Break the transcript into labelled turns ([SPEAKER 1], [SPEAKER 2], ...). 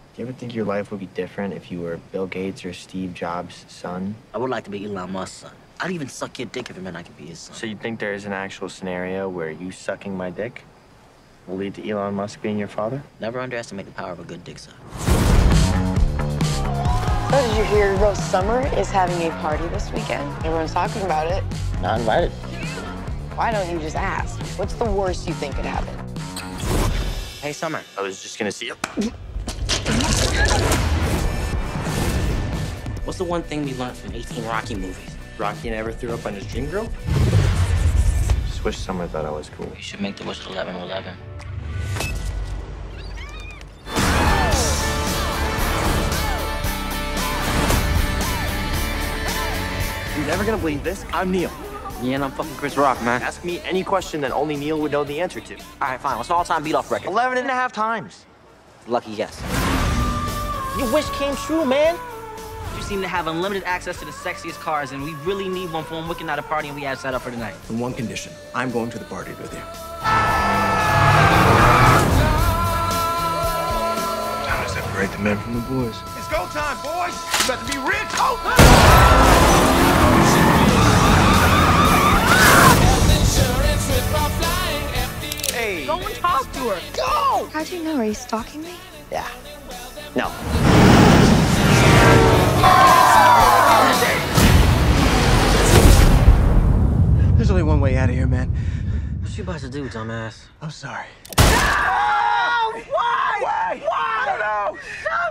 [SPEAKER 1] Do you ever think your life would be different if you were Bill Gates or Steve Jobs' son?
[SPEAKER 2] I would like to be Elon Musk's son. I'd even suck your dick if it meant I could be his son.
[SPEAKER 1] So you think there is an actual scenario where you sucking my dick will lead to Elon Musk being your father?
[SPEAKER 2] Never underestimate the power of a good dick suck.
[SPEAKER 3] So did you hear Rose Summer is having a party this weekend? Everyone's talking about it.
[SPEAKER 1] Not invited.
[SPEAKER 3] Why don't you just ask? What's the worst you think could happen?
[SPEAKER 2] Hey, Summer.
[SPEAKER 1] I was just gonna see you.
[SPEAKER 2] What's the one thing we learned from 18 Rocky movies?
[SPEAKER 1] Rocky never threw up on his dream girl? Just wish Summer thought I was cool.
[SPEAKER 2] You should make the wish 11-11.
[SPEAKER 1] You're never gonna believe this. I'm Neil.
[SPEAKER 2] Yeah, and I'm fucking Chris Rock, man.
[SPEAKER 1] Ask me any question that only Neil would know the answer to.
[SPEAKER 2] All right, fine. What's an all-time beat-off record?
[SPEAKER 1] 11.5 times.
[SPEAKER 2] Lucky guess. Your wish came true, man. You seem to have unlimited access to the sexiest cars, and we really need one for when Wicked Night a party and we have set up for tonight.
[SPEAKER 4] On one condition, I'm going to the party with you.
[SPEAKER 1] Time to separate the men from the boys.
[SPEAKER 4] It's go time, boys! You about to be rich? Oh! Hey!
[SPEAKER 2] Go and talk to her.
[SPEAKER 3] Go! How'd you know? Are you stalking me?
[SPEAKER 1] Yeah. No.
[SPEAKER 4] There's only one way out of here, man.
[SPEAKER 2] What you about to do, dumbass?
[SPEAKER 4] I'm sorry.
[SPEAKER 2] No! Why? Why? I don't know.